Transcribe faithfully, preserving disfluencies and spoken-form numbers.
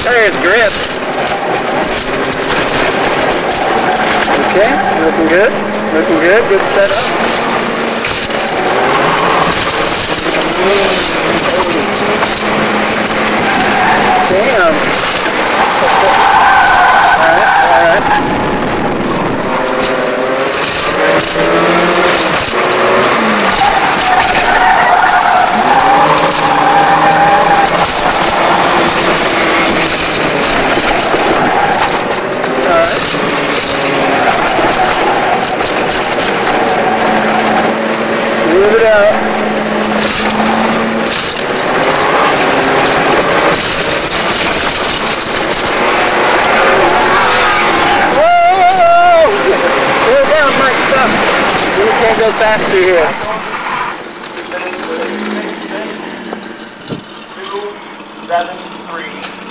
There's grip. Okay, looking good. Looking good. Good setup. Damn. Alright, alright. Smooth it out. Whoa! Slow down, Mike, stop. You can't go faster here. two seven three